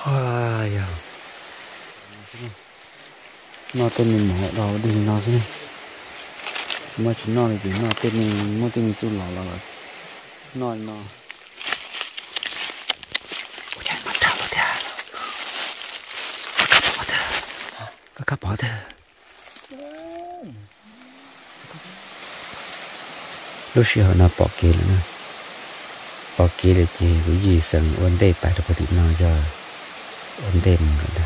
ai à nó tên mình mở đầu đi nó thế mà chỉ nó thì nó tên mình mua tên mình chú lò là nó ôi trời mà thảo thế các bỏ thế lúc xưa nó bỏ kia nữa bỏ kia là chỉ cái gì sừng vấn đề phải được thì nó giờ vấn đề mình rồi đó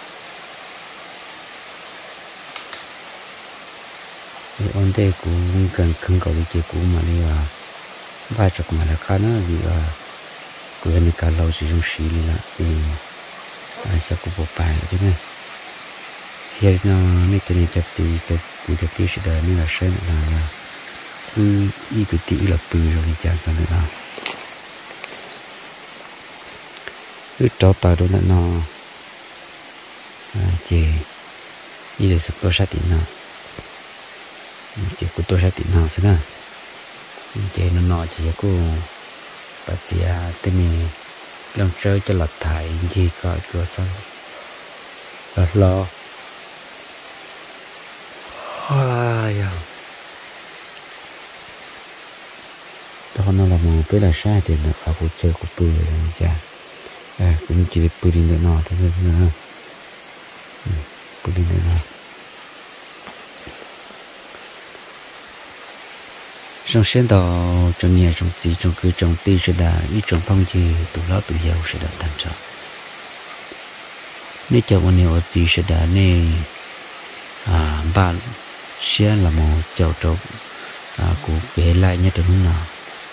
thì vấn đề cũng cần không có cái gì cũng mà đi vào vai trò mà là khá nó vì của anh cả lâu sử dụng xí là thì sẽ có bộ bài thế này hiện nó nên cái này chặt gì chặt thì chặt tí sẽ đợi nên là xem là cứ ý cái tí là bự rồi thì chẳng cần nữa cứ cho tay đó nó chỉ ý là sự có sát tiền nào chỉ có tôi sát tiền nào thế nào chỉ nó chỉ có bác sĩ tên mình làm chơi cho lật thải gì có chỗ sao là lo ai à đó nó là một cái là sai thì nó ở cuộc chơi của bự rồi cha cũng chỉ bự đi nữa thế nên bự đi nữa trong sen đó trong nhà trong gì trong cứ trong ti sẽ đã ít trong phong gì tụ lót tụ giàu sẽ đã thành sao nếu cho bọn nhiều gì sẽ đã nè ba sẽ là một cháu trâu của bé lại nhất đúng nào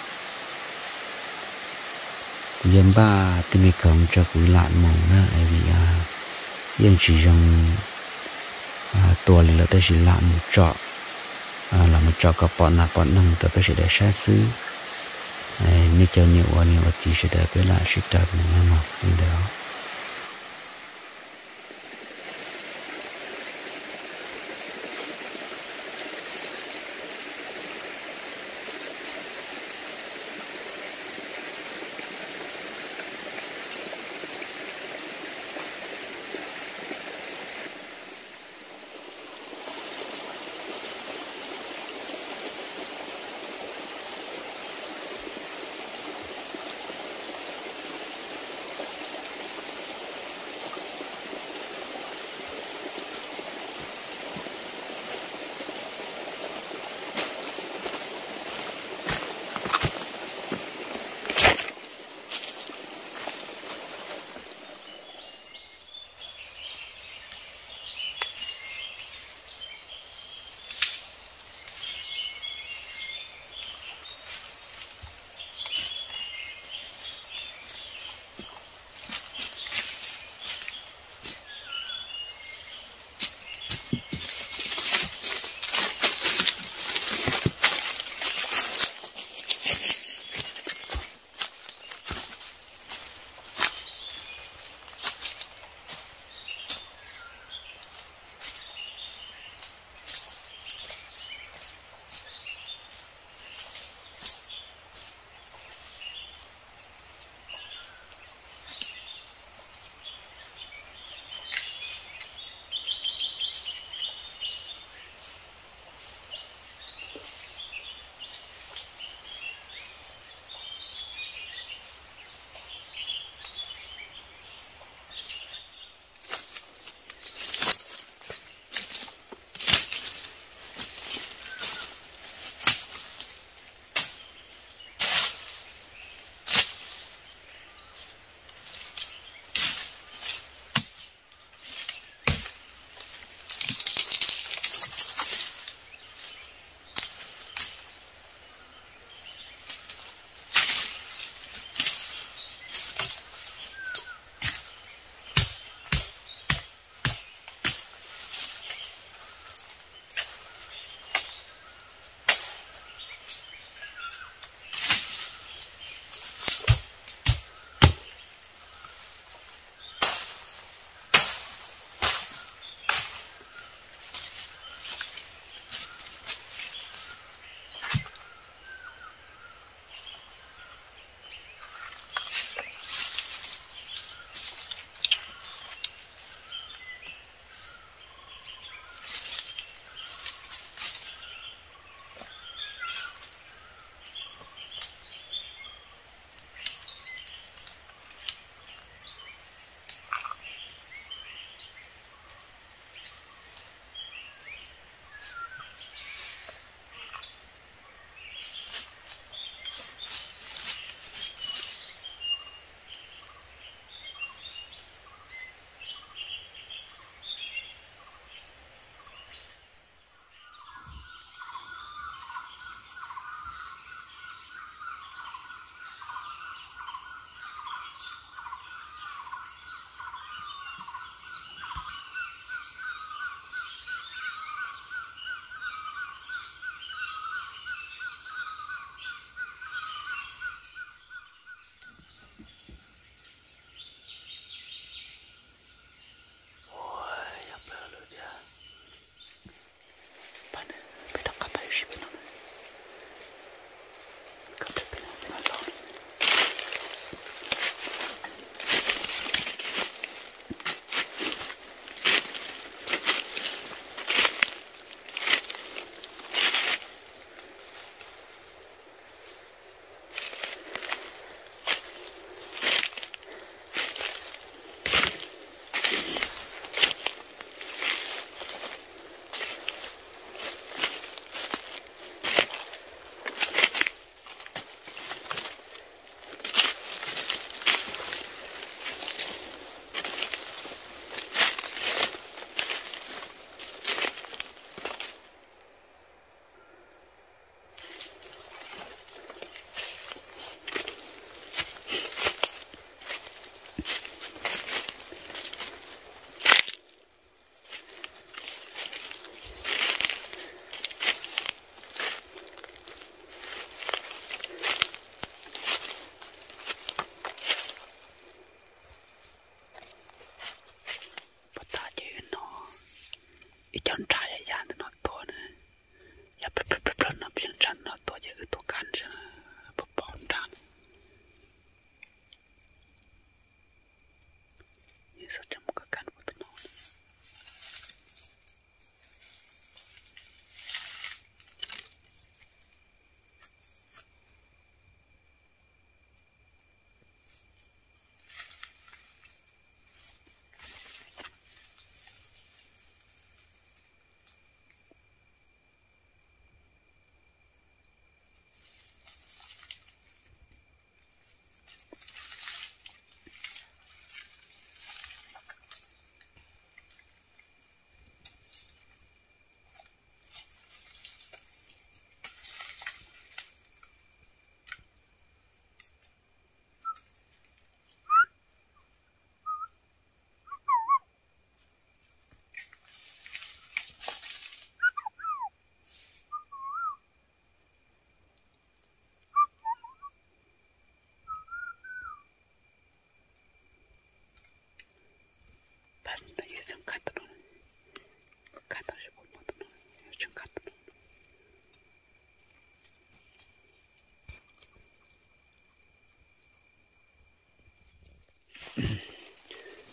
của dân ba thì mình không cho quý lạn mồm nữa vì dân chỉ trong tuổi là tới chỉ lạn một trọ là một trò có bọn năng tôi sẽ để sát xứ nếu cho nhiều gì sẽ để với lại sự trật nữa mà đó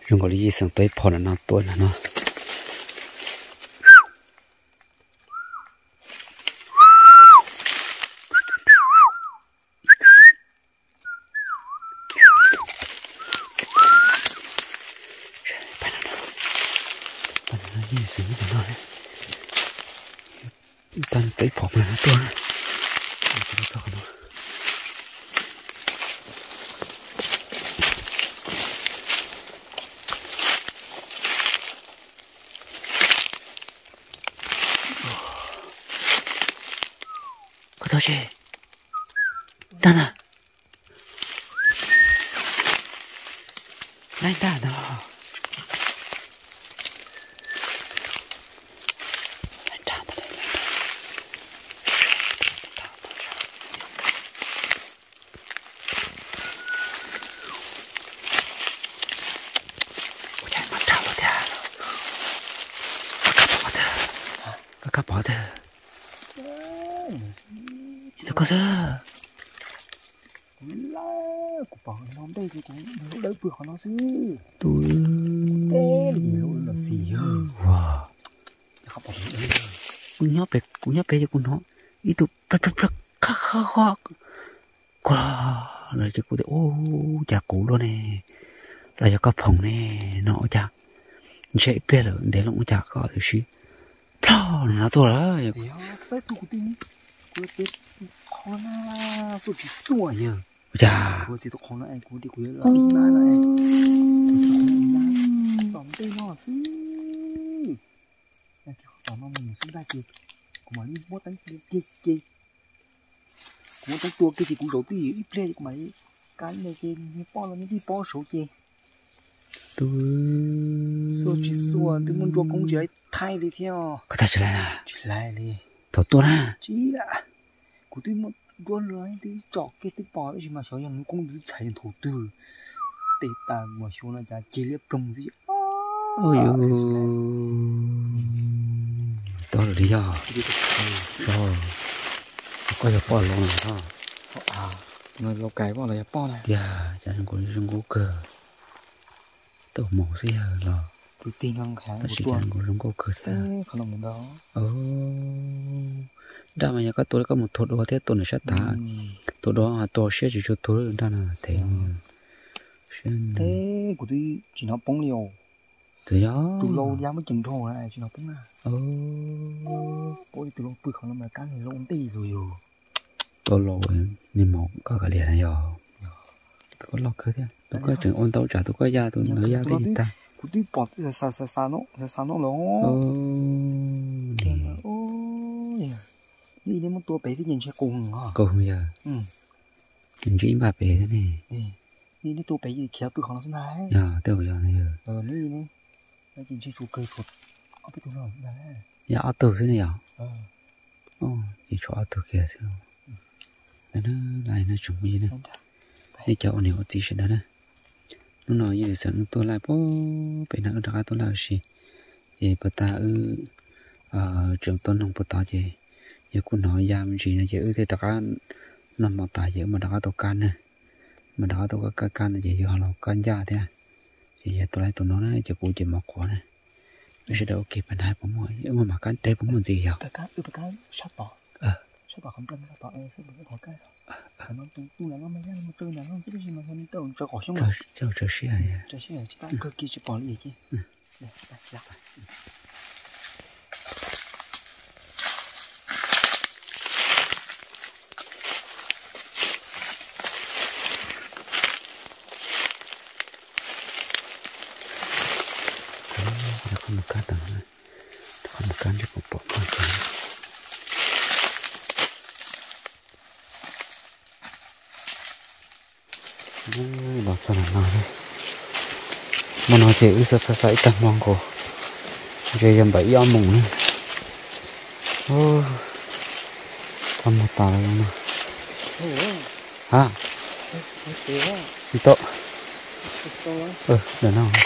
rừng có lý sang tới phò là nó tuổi là nó gì sự nó nói tan tới phò là nó tuổi có thôi chứ đàn à này đàn à các bỏ thế nó có sao của bọn nó đây thì cũng nó đỡ bữa nó xí tôi tê là xì wow không bỏ đấy cũng nhớ bé cho con nó ít tụ rất khá quá rồi cho cô thấy ô chả cũ luôn nè là cho các phòng nè nó chả dễ bé rồi để nó chả có được gì nó thôi đó phải tụ tin cô biết con na số chỉ số nhỉ chả cô chỉ tụ con này cô đi cô là ít mà này còn đây nó xí cái còn nó mình xuống ra kì của mà đi bớt đánh kì của đánh tua kì thì cũng đầu tư ít play của mày cái này kì như bao là những cái bao số kì tôi số chỉ số tôi muốn cho công chuyện thay đi theo có thật là chỉ lại đi thôi tôi ra chỉ là của tôi muốn luôn rồi thì chọn cái tôi bỏ đấy mà sao rằng cũng đi chạy đầu tư tệ ta mà số là giá chỉ liệp trồng gì ôi tôi là đi rồi có giờ bỏ luôn rồi à người lâu cái bỏ là bỏ này dạ chẳng có rừng gỗ cờ tôi mổ gì là tôi tin năng khá ta chỉ chẳng có rừng gỗ cờ thế không làm đó đã mà nhà các tôi có một thốt đó thế tôi là sát ta thốt đó tôi sẽ chỉ cho tôi đó là thế thế của tôi chỉ nó bóng liều từ đó từ lâu ra mới chừng thôi này chỉ nó bóng à ôi từ lâu tôi không làm mà cá này lâu tí rồi tôi lâu nên một có cả liền này rồi tôi có lọc cơ thế tôi có chuyện ôn tấu trả tôi có ra tôi nói ra thế gì ta của tôi bỏ cái xa nó luôn ôi đi đến một tua bé thì nhìn sẽ cùng hả cùng giờ nhìn chỉ bà bé thế này đi đến tua bé gì kéo từ khoảng nó này dạ tôi giờ này giờ đi này nó nhìn chỉ chú cây thuật ở bên tụi nó này dạ ở từ thế này à chỉ cho ở từ kia thôi nó lại nó trồng gì nè đi chợ này có tí gì đó nè nó nói như thế tôi lại bố bên nào đó tôi làm gì thì bà ta trường tôn không bà ta gì giờ cô nói giam gì này chứ thì đó nằm một tài giữa mà đó tôi can nè mà đó tôi có can là gì họ là can gia thế thì giờ tôi lại tôi nói này cho cô chỉ một quả này bây giờ đâu kịp bạn hai bóng mồi nhưng mà can tê bóng mồi gì hả cái sắp bỏ không cần sắp bỏ em sẽ bị có cái nó tu là nó mới ra mà tôi là nó cái gì mà hơn tôi cho cỏ xuống rồi cho xe này cho xe này chúng ta cơ kia chỉ bỏ gì kia đây không một cá tầng này không một cá cho một bộ con lọt ra làm nào đây mà nói chuyện sa ít tầm mong cổ chơi dầm bẫy do mùng nữa thăm một tà luôn mà hả đi tốt để nào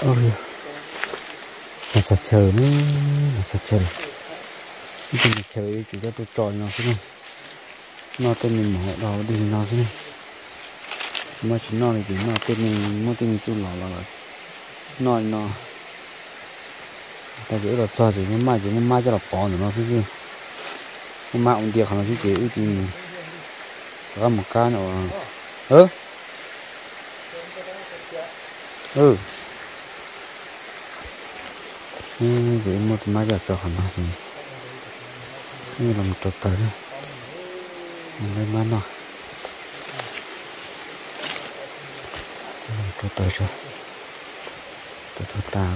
ôi là sạch trời nữa là sạch trời cái này trời chỉ cho tôi tròn nó thế này nó tên mình mở đầu đi nó thế này mà chỉ nó này chỉ nó tên mình chung là nó ta giữ được cho thì nhưng mà cho là bỏ nữa nó chứ nhưng mà ông tiệc họ chứ chỉ ưu tiên có một cái nữa như vậy một má giặt cho họ nó thì như là một trò tới đây mình lên má nó một trò tới cho tôi táo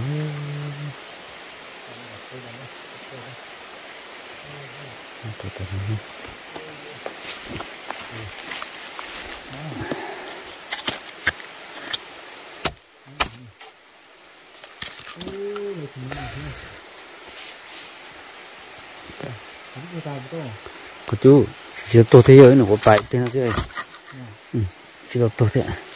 tôi tới đây cô chú chỉ tôi thấy rồi nó có bài tên nó chứ chỉ tôi thế